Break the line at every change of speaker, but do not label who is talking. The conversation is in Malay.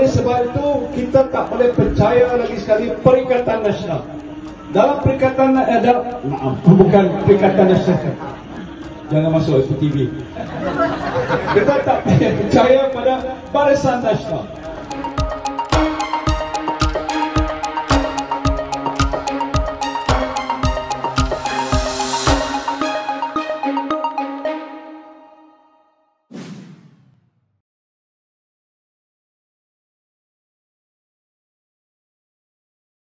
oleh sebab itu kita tak boleh percaya lagi sekali Perikatan Nasional. Dalam Perikatan bukan Perikatan Nasional. Jangan masuk FTV. Kita tak percaya pada Barisan Nasional.